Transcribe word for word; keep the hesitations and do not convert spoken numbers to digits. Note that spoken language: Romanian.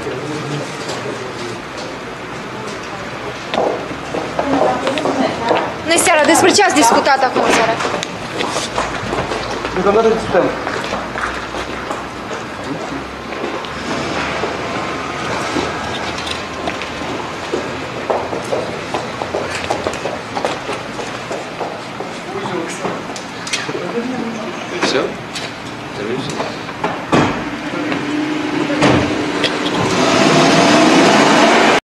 Bună seara, despre ce ați discutat acum seara? Deocamdată discutăm. Все? Ты видишь?